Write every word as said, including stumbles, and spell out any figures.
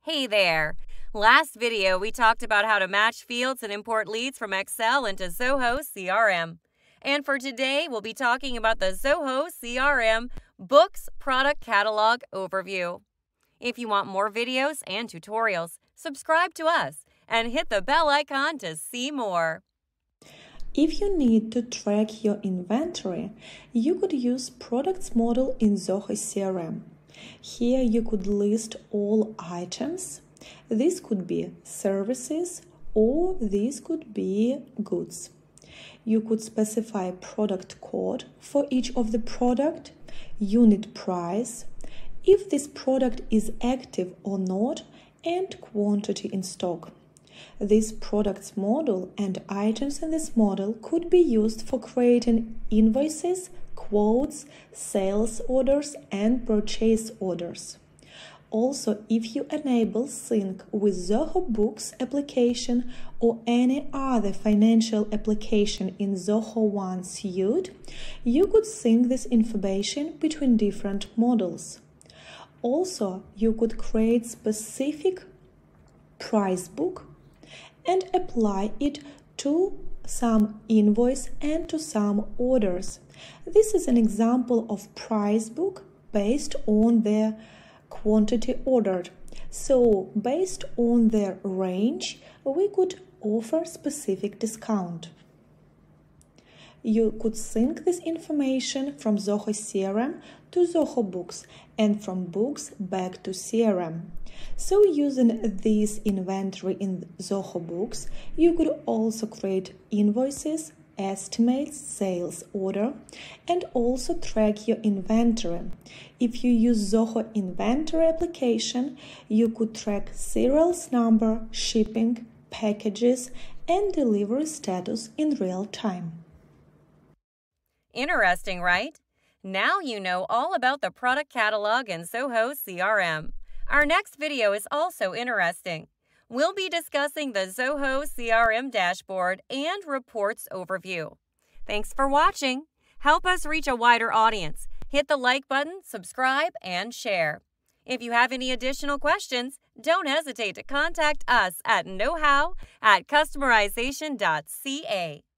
Hey there! Last video we talked about how to match fields and import leads from Excel into Zoho C R M. And for today we'll be talking about the Zoho C R M Books Product Catalog Overview. If you want more videos and tutorials, subscribe to us and hit the bell icon to see more. If you need to track your inventory, you could use Products model in Zoho C R M. Here you could list all items. This could be services or this could be goods. You could specify product code for each of the product, unit price, if this product is active or not, and quantity in stock. This products model and items in this model could be used for creating invoices, quotes, sales orders, and purchase orders. Also, if you enable sync with Zoho Books application or any other financial application in Zoho One suite, you could sync this information between different models. Also, you could create specific price book and apply it to some invoice and to some orders. This is an example of price book based on the quantity ordered. So based on their range, we could offer specific discount. You could sync this information from Zoho C R M to Zoho Books and from Books back to C R M. So using this inventory in Zoho Books, you could also create invoices, estimates, sales order, and also track your inventory. If you use Zoho Inventory application, you could track serials number, shipping, packages, and delivery status in real time. Interesting, right? Now you know all about the product catalog in Zoho C R M. Our next video is also interesting. We'll be discussing the Zoho C R M dashboard and reports overview. Thanks for watching. Help us reach a wider audience. Hit the like button, subscribe, and share. If you have any additional questions, don't hesitate to contact us at know how at customerization dot c a.